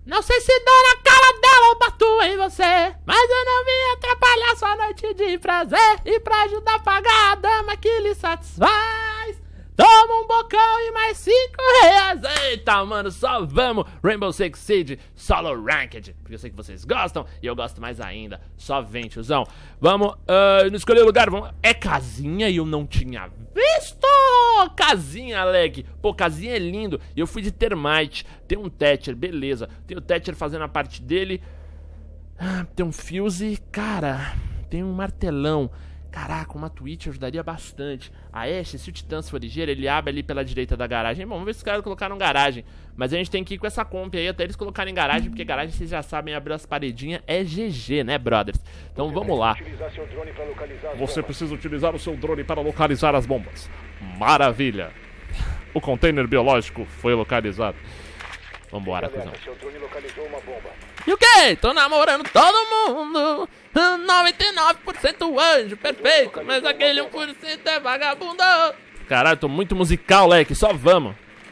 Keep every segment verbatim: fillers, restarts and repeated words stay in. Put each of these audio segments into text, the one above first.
Não sei se dou na cara dela ou bato em você, mas eu não vim atrapalhar sua noite de prazer. E pra ajudar a pagar a dama que lhe satisfaz, toma um bocão e mais cinco reais. Eita, mano, só vamos. Rainbow Six Siege Solo Ranked, porque eu sei que vocês gostam e eu gosto mais ainda. Só vem, tiozão. Vamos, uh, não escolher o lugar, vamos. É casinha e eu não tinha visto. Casinha, Alec. Pô, casinha é lindo. E eu fui de termite. Tem um Thatcher, beleza. Tem o Thatcher fazendo a parte dele. Ah, tem um fuse, cara. Tem um martelão. Caraca, uma Twitch ajudaria bastante. A Ashe, se o Titã for ligeiro, ele abre ali pela direita da garagem. Bom, vamos ver se os caras colocaram garagem. Mas a gente tem que ir com essa comp aí até eles colocarem garagem, porque garagem, vocês já sabem, abrir as paredinhas é G G, né, brothers? Então vamos lá. Você precisa utilizar o seu drone para localizar as bombas. Maravilha. O container biológico foi localizado. Vambora, cuzão. E o quê? Tô namorando todo mundo. noventa e nove por cento anjo, perfeito. Mas aquele um por cento é vagabundo. Caralho, tô muito musical, leque. Só vamos.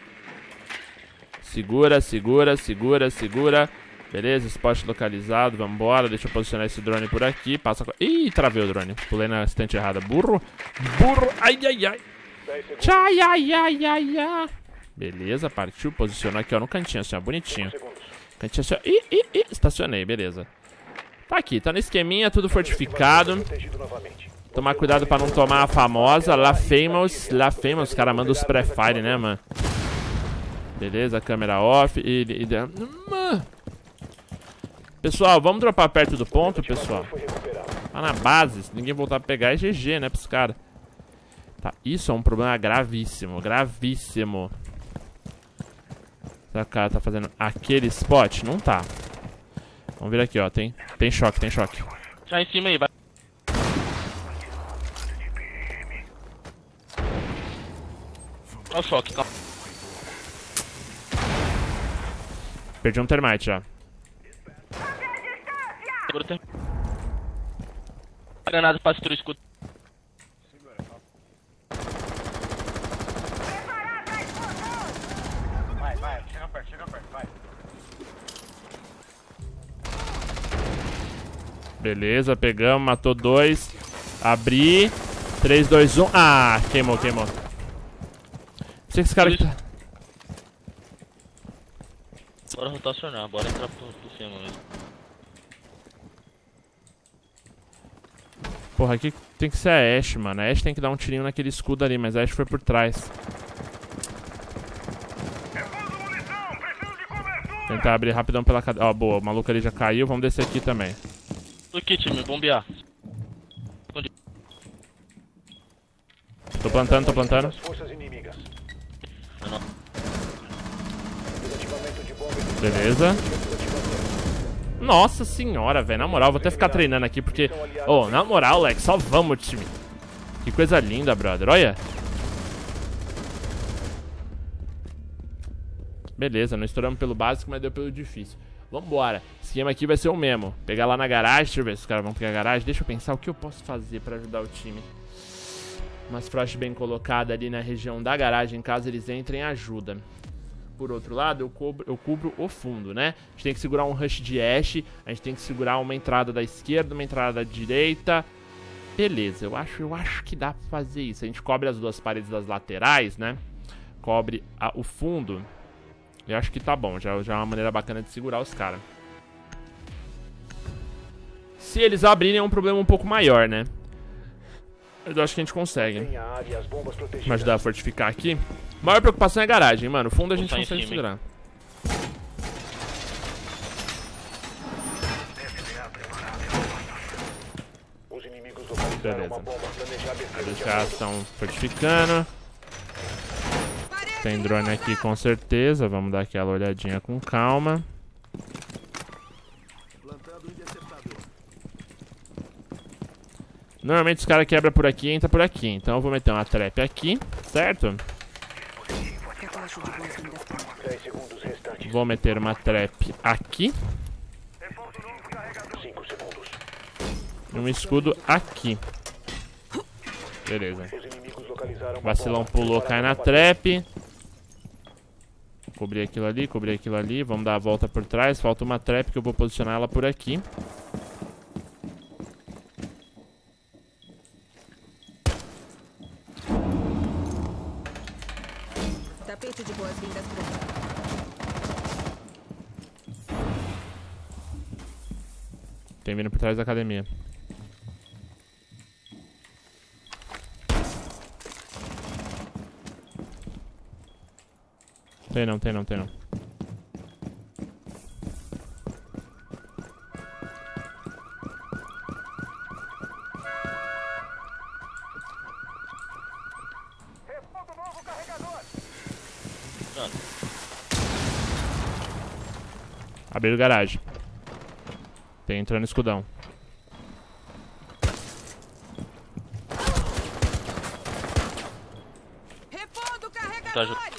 Segura, segura, segura, segura. Beleza, spot localizado. Vambora, deixa eu posicionar esse drone por aqui. Passa. Ih, travei o drone. Pulei na estante errada. Burro. Burro. Ai, ai, ai. Tchai, ai, ai, ai, ai. Beleza, partiu. Posicionou aqui, ó, no cantinho, assim, ó. Bonitinho. Cantinho assim, ó. Ih, ih, ih. Estacionei, beleza. Tá aqui, tá no esqueminha, tudo fortificado. Tomar cuidado pra não tomar a famosa La Famous. La Famous, os caras mandam os pré-fire, né, mano? Beleza, câmera off. E, e, e, pessoal, vamos dropar perto do ponto, pessoal. Lá na base, se ninguém voltar a pegar é G G, né, pros caras. Tá, isso é um problema gravíssimo, gravíssimo. Será que o cara tá fazendo aquele spot? Não tá. Vamos vir aqui, ó. Tem, tem choque, tem choque. Já em cima aí, vai. Olha o choque, calma. Perdi um termite já. Segura o termite. Granada pra destruir o escudo. Vai, vai, chega perto, chega perto, vai. Beleza, pegamos, matou dois. Abri. três, dois, um. Ah, queimou, queimou. Sei que esse cara aqui tá... Bora rotacionar, bora entrar por, por cima mesmo. Porra, aqui tem que ser a Ashe, mano. A Ashe tem que dar um tirinho naquele escudo ali, mas a Ashe foi por trás. Tentar abrir rapidão pela cadeia. Ó, boa, o maluco ali já caiu. Vamos descer aqui também. Tô aqui, time, bombear. Tô plantando, tô plantando. Beleza. Nossa senhora, velho. Na moral, vou até ficar treinando aqui porque... Oh, na moral, Lex, só vamos, time. Que coisa linda, brother. Olha. Beleza, não estouramos pelo básico, mas deu pelo difícil. Vambora. O esquema aqui vai ser o mesmo. Pegar lá na garagem. Deixa eu ver se os caras vão pegar a garagem. Deixa eu pensar o que eu posso fazer pra ajudar o time. Umas frost bem colocadas ali na região da garagem, caso eles entrem, ajuda. Por outro lado, eu cubro, eu cubro o fundo, né? A gente tem que segurar um rush de Ashe. A gente tem que segurar uma entrada da esquerda, uma entrada da direita. Beleza, eu acho, eu acho que dá pra fazer isso. A gente cobre as duas paredes das laterais, né? Cobre a, o fundo. Eu acho que tá bom, já, já é uma maneira bacana de segurar os caras. Se eles abrirem é um problema um pouco maior, né? Eu acho que a gente consegue. Vamos ajudar a fortificar aqui. A maior preocupação é a garagem, mano. O fundo a gente Vou consegue segurar. Beleza. Os caras estão fortificando. Tem drone aqui com certeza. Vamos dar aquela olhadinha com calma. Normalmente os caras quebram por aqui e entram por aqui. Então eu vou meter uma trap aqui, certo? Vou meter uma trap aqui. E um escudo aqui. Beleza. Vacilão pulou, cai na trap. cobrir aquilo ali, cobrir aquilo ali. Vamos dar a volta por trás. Falta uma trap que eu vou posicionar ela por aqui. Tapete de boas-vindas pro... Tem vindo por trás da academia. Tem não, tem não, tem não. Abriram garagem. Tem entrando escudão. Repondo carregadores! Tá junto.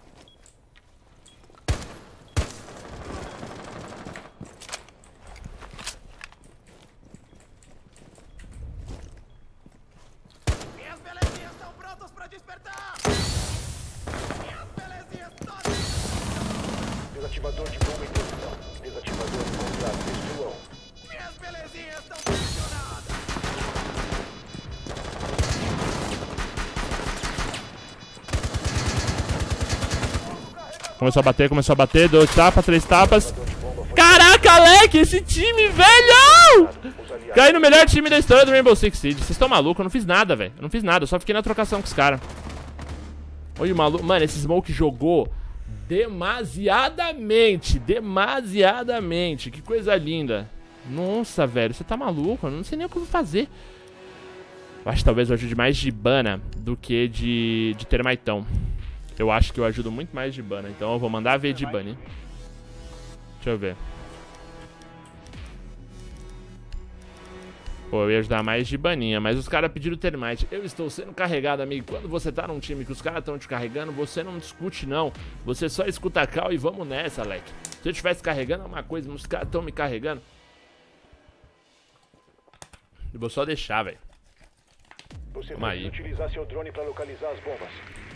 Minhas belezinhas estão prontas pra despertar! Minhas belezinhas todas! Desativador de bomba em posição. Desativador de contrato. Destruam. Minhas belezinhas estão posicionadas! Começou a bater, começou a bater. Dois tapas, três tapas. Caraca, Leque, esse time, velho! Caí no melhor time da história do Rainbow Six Siege. Vocês estão malucos? Eu não fiz nada, velho. Eu não fiz nada, eu só fiquei na trocação com os caras. Olha o maluco. Mano, esse Smoke jogou demasiadamente. Demasiadamente. Que coisa linda. Nossa, velho, você tá maluco? Eu não sei nem o que eu vou fazer. Eu acho que talvez eu ajude mais de Bana do que de, de termaitão. Eu acho que eu ajudo muito mais de Bana. Então eu vou mandar ver de Bunny. Deixa eu ver. Pô, eu ia ajudar mais de Baninha, mas os caras pediram termite. Eu estou sendo carregado, amigo. Quando você tá num time que os caras estão te carregando, você não discute, não. Você só escuta a cal e vamos nessa, Leque. Se eu estivesse carregando é uma coisa, mas os caras estão me carregando. Eu vou só deixar, velho. Você Vamos precisa aí. utilizar seu drone para localizar as bombas.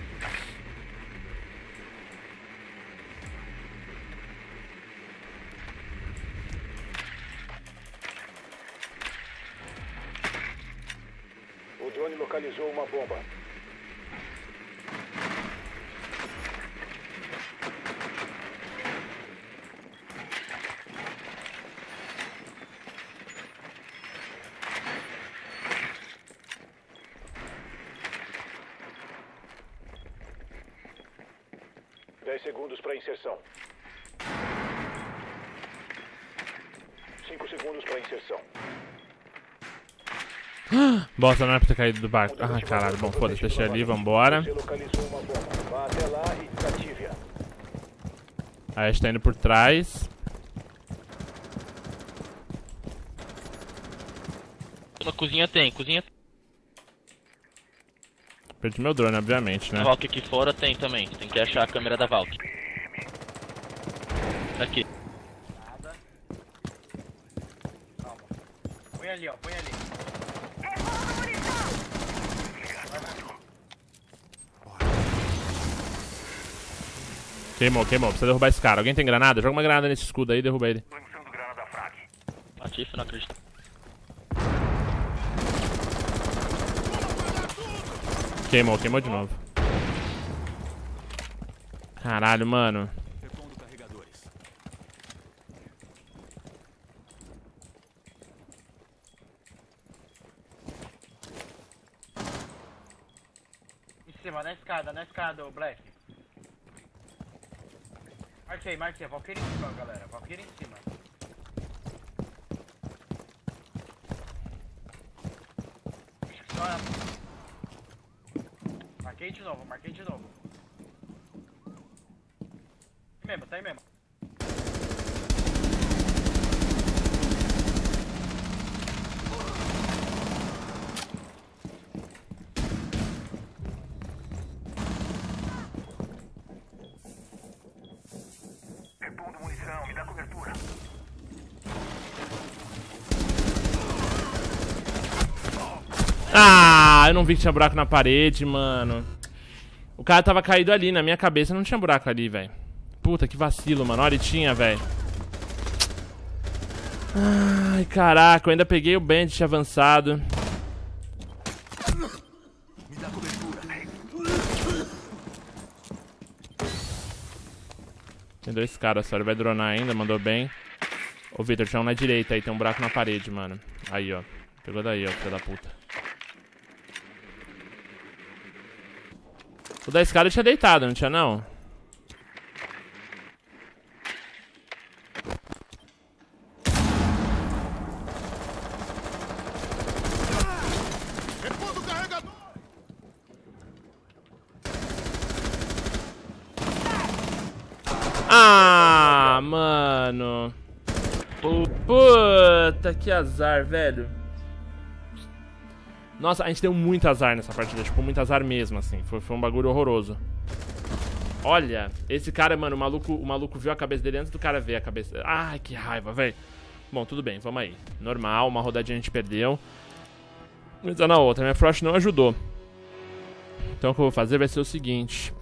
O drone localizou uma bomba. Dez segundos para inserção. Cinco segundos para inserção. Bosta, não é pra ter caído do barco. Ah, caralho. Bom, foda-se, deixa ali, vambora. Você localizou uma bomba. Vá até lá e desative-a. Aí a gente tá indo por trás. Na cozinha tem, cozinha tem. Perdi meu drone, obviamente, né? A Valk aqui fora tem também. Tem que achar a câmera da Valk. Aqui. Nada. Calma. Põe ali, ó. Põe ali. Queimou, queimou. Precisa derrubar esse cara. Alguém tem granada? Joga uma granada nesse escudo aí e derruba ele. Patife, não acredito. Queimou, queimou de novo. Caralho, mano. Em cima, na escada, na escada, o Black. Marquei, marquei. Valkyrie em cima, galera. Valkyrie em cima. Acho que só é... Marquei de novo, marquei de novo. Tá aí mesmo, tá aí mesmo. Repondo munição, me dá cobertura. Ah, eu não vi que tinha buraco na parede, mano. O cara tava caído ali, na minha cabeça não tinha buraco ali, velho. Puta, que vacilo, mano. Olha, tinha, velho. Ai, caraca, eu ainda peguei o bandit avançado. Me dá cobertura. Tem dois caras só, ele vai dronar ainda, mandou bem. Ô, Victor, tinha um na direita aí, tem um buraco na parede, mano. Aí, ó. Pegou daí, ó, filho da puta. O da escada tinha deitado, não tinha não? Ah, mano. Puta, que azar, velho. Nossa, a gente deu muito azar nessa partida. Tipo, muito azar mesmo, assim. Foi, foi um bagulho horroroso. Olha, esse cara, mano, o maluco, o maluco viu a cabeça dele antes do cara ver a cabeça. Ai, que raiva, velho. Bom, tudo bem, vamos aí. Normal, uma rodadinha a gente perdeu. Vamos entrar na outra. Minha Frost não ajudou. Então o que eu vou fazer vai ser o seguinte.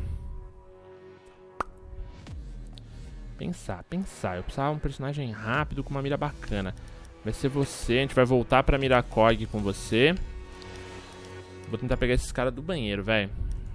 Pensar, pensar. Eu precisava de um personagem rápido com uma mira bacana. Vai ser você. A gente vai voltar pra Miracog com você. Vou tentar pegar esses caras do banheiro, velho.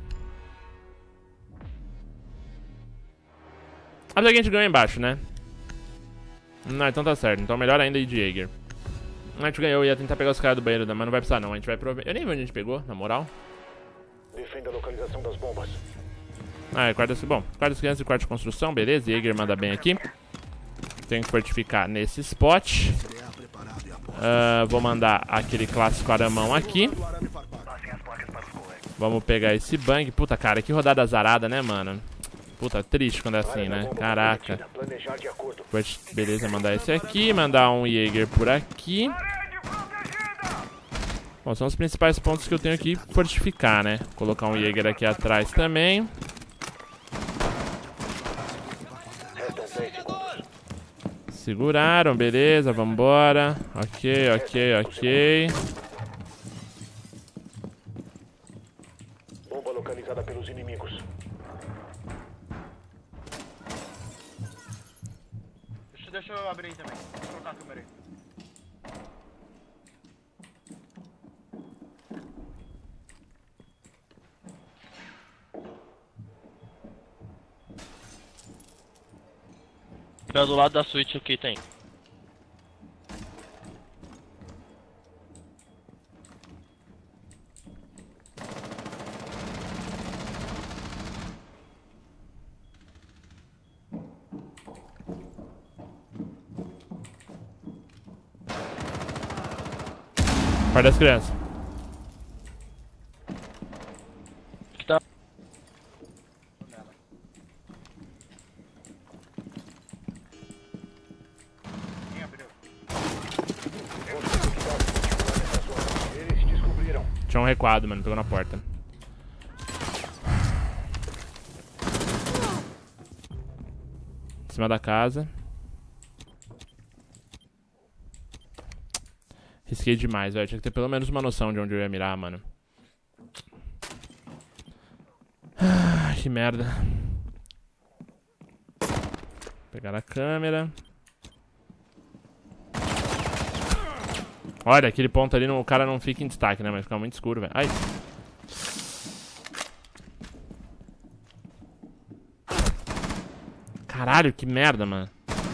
Até que a gente ganhou embaixo, né? Não, então tá certo. Então melhor ainda ir de Jaeger. A gente ganhou. Eu ia tentar pegar os caras do banheiro, mas não vai precisar não. A gente vai provar. Eu nem vi onde a gente pegou, na moral. Defenda a localização das bombas. Ah, é quarto, bom, quarto de criança e quarto de construção, beleza, Jaeger manda bem aqui. Tenho que fortificar nesse spot. uh, Vou mandar aquele clássico aramão aqui. Vamos pegar esse bang. Puta, cara, que rodada azarada, né, mano? Puta, triste quando é assim, né? Caraca. Beleza, mandar esse aqui. Mandar um Jaeger por aqui. Bom, são os principais pontos que eu tenho que fortificar, né? Colocar um Jaeger aqui atrás também. Seguraram, beleza, vambora. Ok, ok, ok. Bomba localizada pelos inimigos. Deixa, deixa eu abrir aí também. Vou colocar a câmera aí. Fica do lado da suíte aqui, tem. Guarda as crianças. Que tá. Eles descobriram. Tinha um recuado, mano, pegou na porta. Em cima da casa. Risquei demais, velho. Tinha que ter pelo menos uma noção de onde eu ia mirar, mano. Ah, que merda. Pegar a câmera. Olha, aquele ponto ali, no, o cara não fica em destaque, né? Mas fica muito escuro, velho. Ai. Caralho, que merda, mano.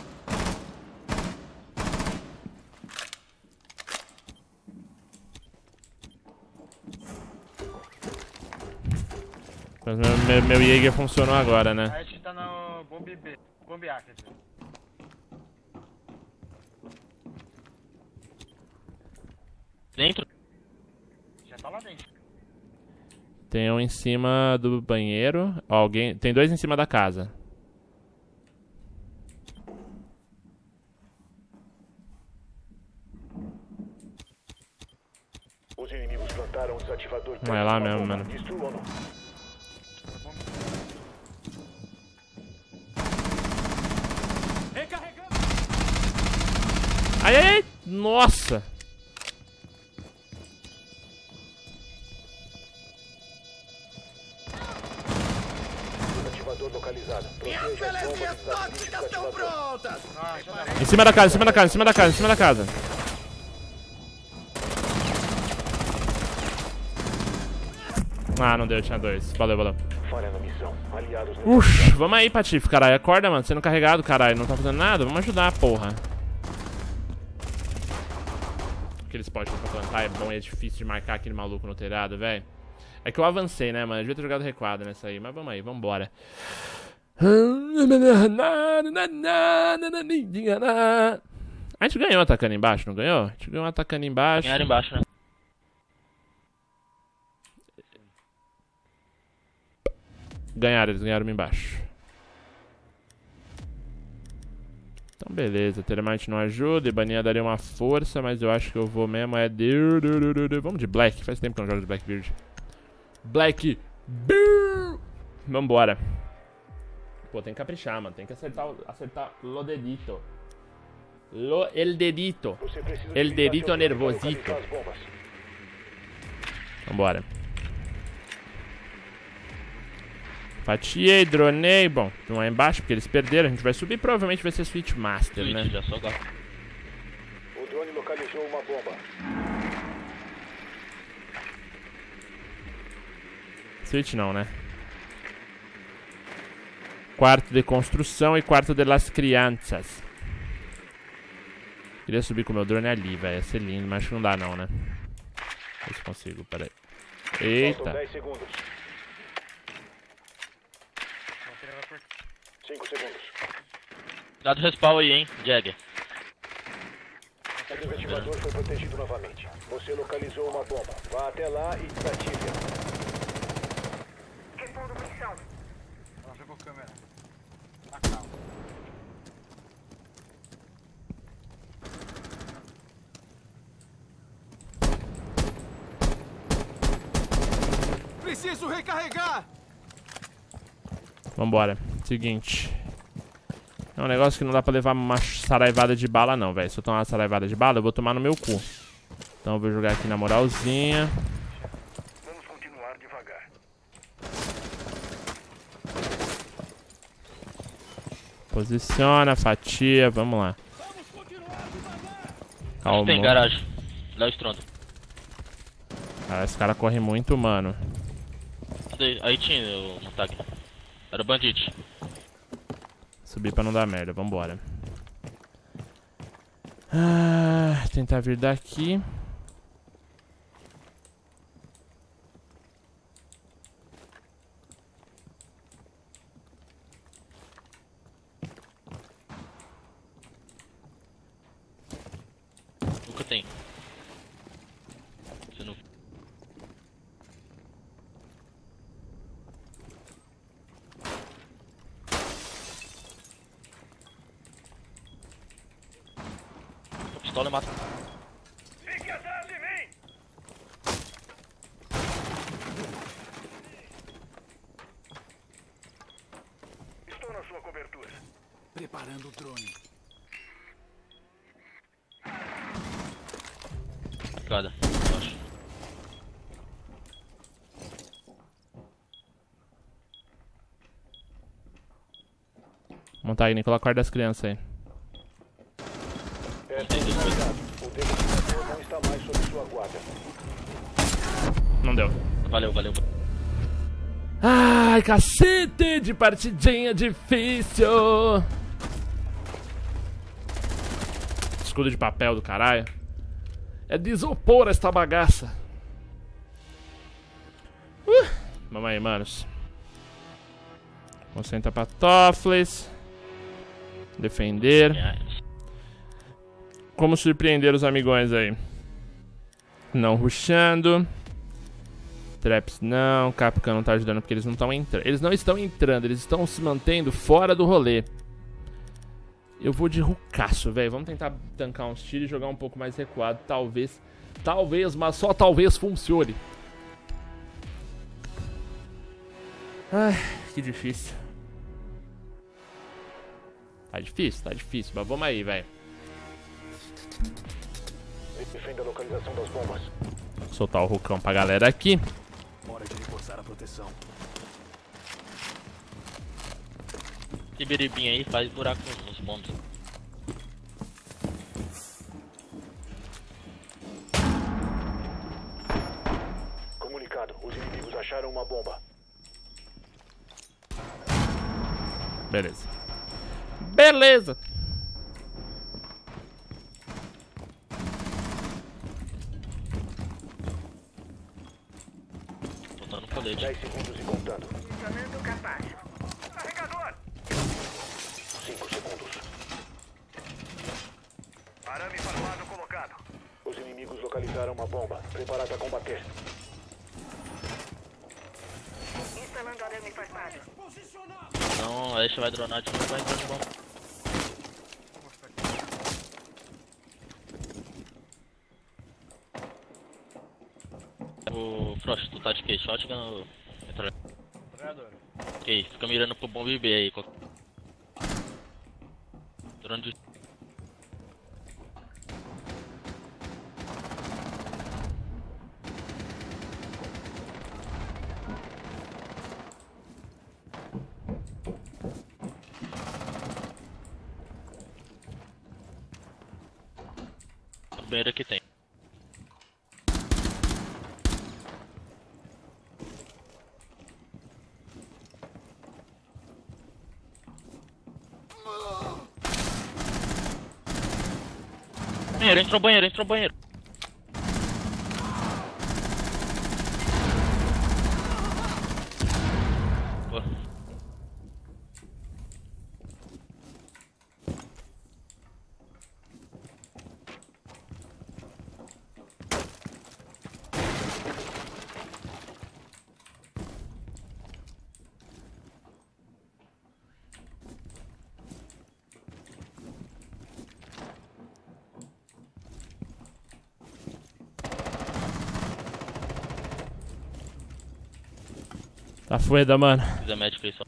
Mas meu, meu, meu Jaeger funcionou agora, né? A gente tá no bombe B. Bombe A, quer dizer. Dentro? Já tá lá dentro. Tem um em cima do banheiro. Ó, alguém... Tem dois em cima da casa. Os inimigos plantaram o desativador. Não é lá mesmo, mano. Destruam-no. Ai, ai, ai! Nossa! Desativador localizado. Proteja as bombas voltas. Em cima da casa, em cima da casa, em cima da casa, em cima da casa. Ah, não deu, tinha dois. Valeu, valeu. Falha na missão. Aliados no Ux, vamos aí, Patife, caralho. Acorda, mano. Sendo carregado, caralho. Não tá fazendo nada. Vamos ajudar, porra. Aqueles potes pra plantar é bom e é difícil de marcar aquele maluco no telhado, velho. É que eu avancei, né, mano? Eu devia ter jogado recuado nessa aí. Mas vamos aí, vambora. A gente ganhou atacando embaixo, não ganhou? A gente ganhou atacando embaixo. Ganharam embaixo, né? Ganharam, eles ganharam embaixo. Então beleza, Termite não ajuda, Ibaninha daria uma força, mas eu acho que eu vou mesmo é de... Vamos de Black, faz tempo que eu não jogo de Blackbeard. Black Vambora. Pô, tem que caprichar, mano, tem que acertar, acertar lo dedito. Lo, el dedito. El dedito nervosito. Vambora. Fatiei, dronei. Bom, não é embaixo porque eles perderam. A gente vai subir, provavelmente vai ser Switch Master, Switch, né? já só agora. O drone localizou uma bomba. Switch não, né? Quarto de construção e quarto de las crianças. Queria subir com o meu drone ali, velho. Ia ser lindo, mas acho que não dá não, né? Ver se consigo, peraí. Eita. dez segundos. cinco segundos. Dá do respawn aí, hein, Jagger. O desativador foi protegido novamente. Você localizou uma bomba. Vá até lá e desative-a. Repondo munição. Ó, jogou câmera. Na calma. Preciso recarregar! Vambora. Seguinte. É um negócio que não dá pra levar uma saraivada de bala não, velho. Se eu tomar uma saraivada de bala, eu vou tomar no meu cu. Então eu vou jogar aqui na moralzinha. Vamos continuar devagar. Posiciona, fatia, vamos lá. Calma. Tem garagem. Lá o estrondo. Ah, esse cara corre muito, mano. Cadê? Aí tinha o Montag. Era o Bandit. Subir pra não dar merda, vambora. Ah, tentar vir daqui. Nunca tem. Você não... A pistola e mata. Fique atrás de mim! Estou na sua cobertura. Preparando o drone. Cada. Acho. Montar aí, Nicolas, acorda as crianças aí. Esta é desligado. O desativador não está mais sob sua guarda. Não deu. Valeu, valeu. Ai, cacete de partidinha difícil. Escudo de papel do caralho. É de isopor esta bagaça. Uh, vamos aí, manos. Concentra pra Toffles. Defender. Como surpreender os amigões aí? Não rushando. Traps não. Capcan não tá ajudando porque eles não estão entrando. Eles não estão entrando, eles estão se mantendo fora do rolê. Eu vou de rucaço, velho. Vamos tentar tancar uns tiros e jogar um pouco mais recuado. Talvez, talvez, mas só talvez funcione. Ai, que difícil. Tá difícil, tá difícil. Mas vamos aí, velho. Defenda a localização das bombas. Soltar o rucão pra galera aqui. Hora de reforçar a proteção. esse biribinho aí, faz buraco nos bombos. Comunicado, os inimigos acharam uma bomba. Beleza. Beleza. Botando colete. dez segundos e contando. Funcionando capaz. Carregador! cinco segundos. Arame farpado colocado. Os inimigos localizaram uma bomba. Preparado para combater. Instalando arame farpado. Não, a Ashe vai dronar de novo, vai entrar de bomba. O Frost, tu tá de que? Shotgun ou... Jogador. Ok, fica mirando pro bomba B aí. Drone de... banheiro aqui tem. Banheiro, entrou banheiro, entrou banheiro. Boa. Tá fueda, mano. Fiz a médica aí só.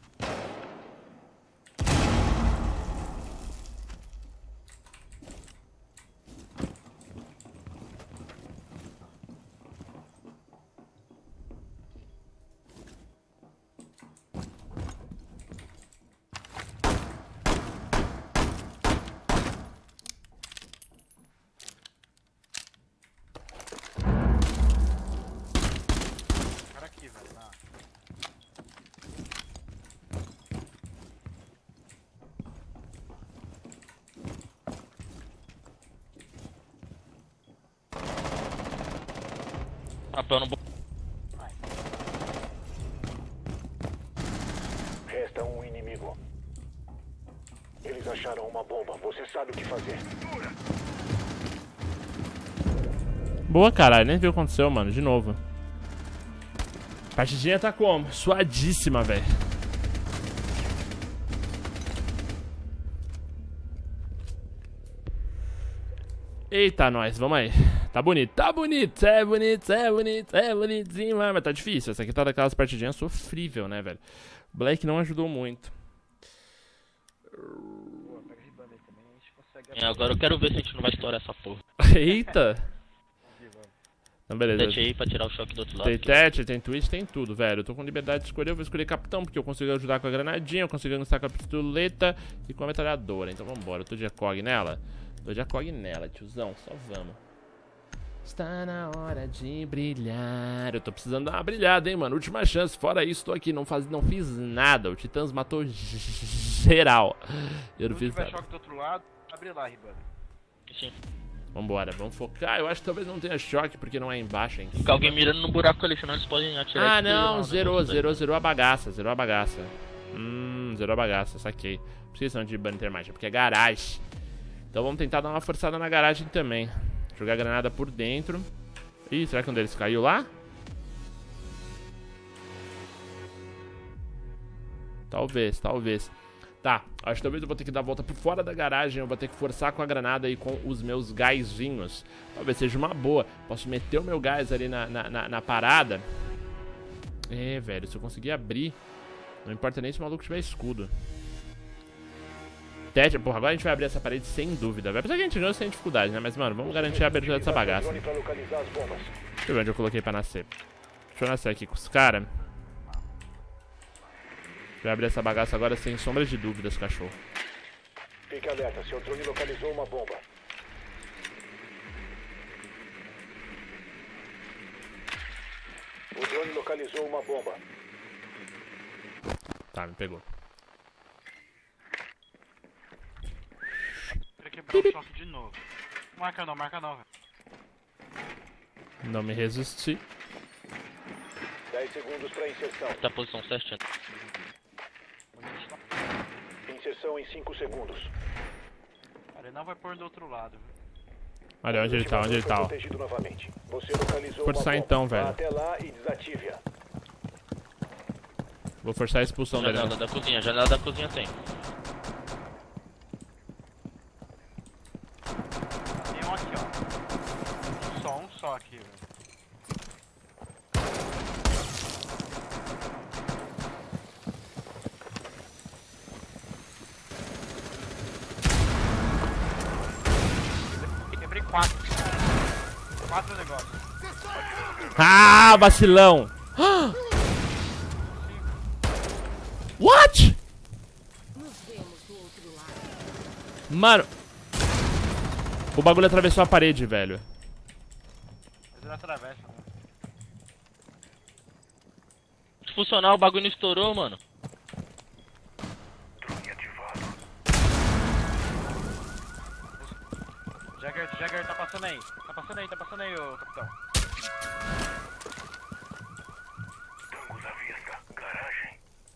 Cara aqui, velho. Na... Papel no bomba. Resta um inimigo. Eles acharam uma bomba. Você sabe o que fazer. Boa, caralho. Nem viu o que aconteceu, mano. De novo. Partidinha tá como? Suadíssima, velho. Eita, nós. Vamos aí. Tá bonito, tá bonito, é bonito, é bonito, é bonitinho, mas tá difícil. Essa aqui tá daquelas partidinhas sofrível, né, velho? Black não ajudou muito. Boa, pega de banda aí também, a gente consegue... É, agora eu quero ver se a gente não vai estourar essa porra. Eita! Então, beleza. Tete aí pra tirar o choque do outro lado. Tem tete, tem twist, tem tudo, velho. Eu tô com liberdade de escolher, eu vou escolher capitão, porque eu consigo ajudar com a granadinha, eu consigo ajudar com a pistoleta e com a metralhadora. Então vambora, eu tô de ACOG nela. Tô de ACOG nela, tiozão, só vamos. Está na hora de brilhar. Eu tô precisando dar uma brilhada, hein, mano. Última chance. Fora isso, tô aqui. Não, faz, não fiz nada. O Titãs matou geral. Eu não Se fiz tiver nada. choque do outro lado, abre lá, Ribana. Sim. Vambora, vamos focar. Eu acho que talvez não tenha choque, porque não é embaixo, hein. Fica alguém mirando no buraco ali, senão eles podem atirar. Ah, e não. tirar Zerou, o negócio zerou, zerou a bagaça. Zerou a bagaça. Hum, zerou a bagaça. Saquei. Por que não de banner mais? Porque é garagem. Então vamos tentar dar uma forçada na garagem também. Jogar granada por dentro. Ih, será que um deles caiu lá? Talvez, talvez. Tá, acho que talvez eu vou ter que dar a volta por fora da garagem. Eu vou ter que forçar com a granada e com os meus gásinhos. Talvez seja uma boa. Posso meter o meu gás ali na, na, na, na parada. É, velho, se eu conseguir abrir, não importa nem se o maluco tiver escudo. Tete, porra, agora a gente vai abrir essa parede sem dúvida. Vai precisar que a gente ganhe sem dificuldade, né? Mas, mano, vamos garantir a abertura dessa bagaça. Drone pra localizar as bombas. Deixa eu ver onde eu coloquei pra nascer. Deixa eu nascer aqui com os caras. Vai abrir essa bagaça agora sem sombra de dúvidas, cachorro. Fique alerta, seu drone localizou uma bomba. O drone localizou uma bomba. Tá, me pegou. Pra quebrar o choque de novo. Marca não, marca não, velho. Não me resisti. dez segundos para inserção. Tá posição certinha. Inserção em cinco segundos. Ele não vai pôr do outro lado, velho. Olha onde ele tá, onde ele tá, ó. Protegido novamente. Você localizou Forçar uma bomba. então, Vá velho. até lá e desative-a. Vou forçar a expulsão dele. Janela né? da cozinha, janela da cozinha tem. Tem um aqui, ó. Só um só aqui, velho. Quebrei quatro. Quatro negócios. Ah, vacilão! What? Mano, o bagulho atravessou a parede, velho. Ele não atravessa, mano. Se funcionar, o bagulho não estourou, mano. Jagger, Jagger tá passando aí. Tá passando aí, tá passando aí, ô capitão. Tangos à vista. Garagem.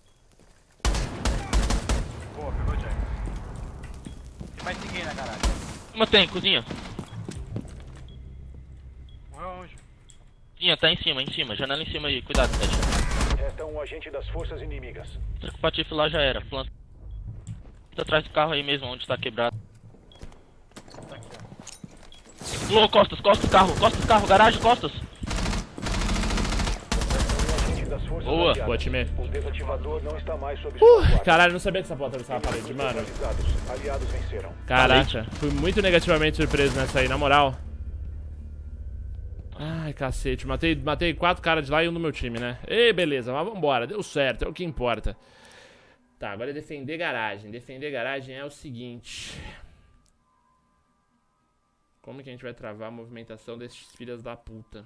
Boa, pegou o Jagger. Tem mais ninguém na garagem. Uma tem, cozinha. Morreu onde? Cozinha, tá em cima, em cima. Janela em cima aí, cuidado, Ted. Resta um agente das forças inimigas. Troca o patife lá, já era. Planta. Tá atrás do carro aí mesmo, onde tá quebrado. Tá aqui, ó. Lô, costas, costas do carro, costas do carro, garagem, costas. Um agente das forças Boa. aliadas. Boa, time. O desativador não está mais sob Uh, sua guarda. caralho, não sabia que essa porta atravessava a parede, mano. Neutralizados. Aliados venceram. Caraca, fui muito negativamente surpreso nessa aí, na moral. Ai, cacete, matei, matei quatro caras de lá e um do meu time, né? Ei, beleza, mas vambora, deu certo, é o que importa. Tá, agora é defender garagem. Defender garagem é o seguinte. Como que a gente vai travar a movimentação desses filhos da puta?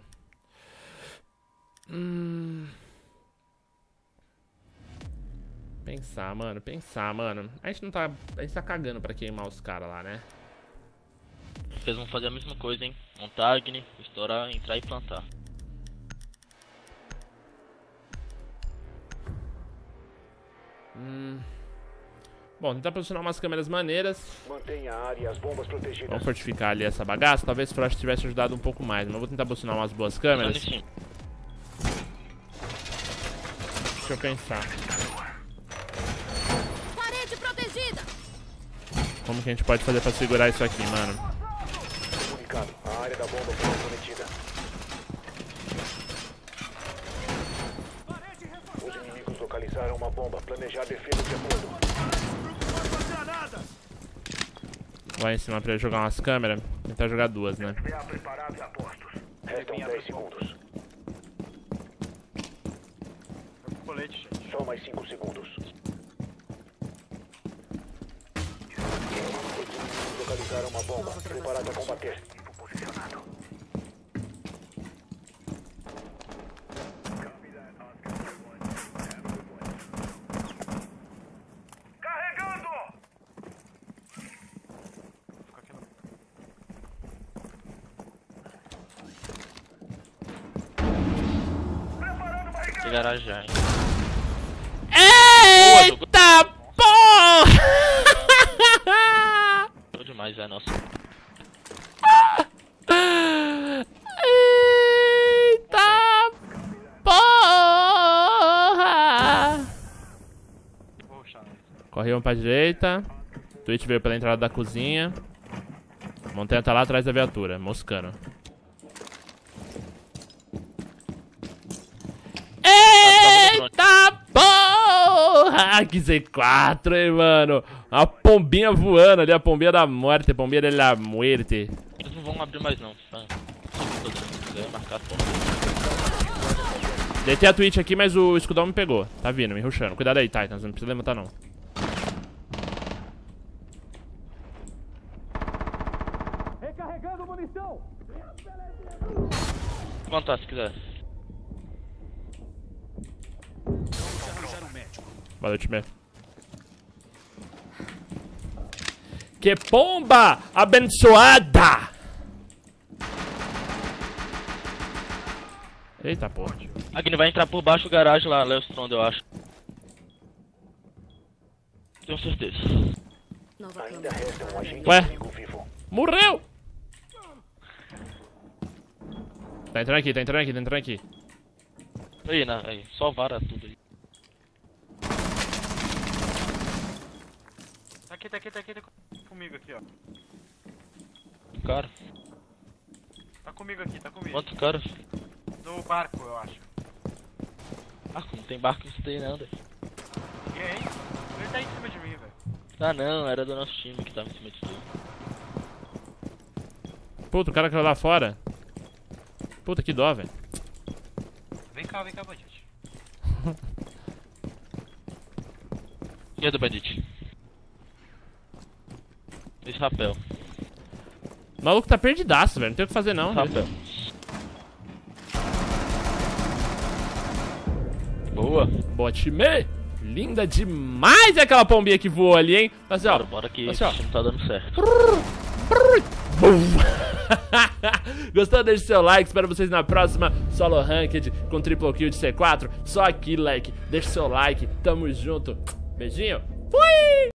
Hum... Pensar, mano, pensar, mano. A gente não tá... A gente tá cagando pra queimar os caras lá, né? Eles vão fazer a mesma coisa, hein? Montar Agni, estourar, entrar e plantar. Hum... Bom, tentar posicionar umas câmeras maneiras. Mantenha a área e as bombas protegidas. Vamos fortificar ali essa bagaça. Talvez o Frost tivesse ajudado um pouco mais. Mas eu vou tentar posicionar umas boas câmeras. Janela em cima. Deixa eu pensar. Parede protegida. Como que a gente pode fazer pra segurar isso aqui, mano? Comunicado. A área da bomba foi comprometida. Os inimigos localizaram uma bomba. Planejar defesa de acordo. Vai em cima pra ele jogar umas câmeras. Tentar jogar duas, né? Preparados e apostos. Restam dez segundos. Foi pro colete, gente. Só mais cinco segundos. Os inimigos localizaram uma bomba. Preparado a combater. Posicionado. Fica aqui no... Tem garagem já, hein? Eita porra! Tô demais, é nossa. Eita porra! Vou rushar nele. Correu um pra direita. Twitch veio pela entrada da cozinha. Montanha tá lá atrás da viatura, moscando. Eita porra! Que Z quatro, hein, mano? A pombinha voando ali, a pombinha da morte, a pombinha de la muerte. Eles não vão abrir mais não, tá? Só marcar a porta. Deitei a Twitch aqui, mas o escudão me pegou. Tá vindo, me rushando. Cuidado aí, Titans. Não precisa levantar, não. Recarregando munição! Levantar se quiser. Valeu, time. Que bomba abençoada! Eita, porra. Agni vai entrar por baixo do garagem lá, Léo Strond, eu acho. Tenho certeza. Ainda resta um agente Ué? inimigo vivo. Morreu! Tá entrando aqui, tá entrando aqui, tá entrando aqui. Aí, né? Aí, só vara tudo aí. Tá aqui, tá aqui, tá aqui, tá comigo aqui, ó. Cara, Tá comigo aqui, tá comigo. quantos caras? No barco, eu acho. Ah, não tem barco nisso daí não, velho. E aí? Ele tá em cima de mim, velho. Ah não, era do nosso time que tava em cima de tudo. Puta, o cara caiu lá fora. Puta, que dó, velho. Vem cá, vem cá, Bandit. E é do Bandit? Esse rapel. O maluco tá perdidaço, velho. Não tem o que fazer, não. Rapel. Boa. Boa, time. Linda demais aquela pombinha que voou ali, hein? Assim, ó. Bora, bora que Assim, ó. isso não tá dando certo. Gostou? Deixe seu like. Espero vocês na próxima Solo Ranked com triple kill de C quatro. Só aqui, like. Deixe seu like. Tamo junto. Beijinho. Fui!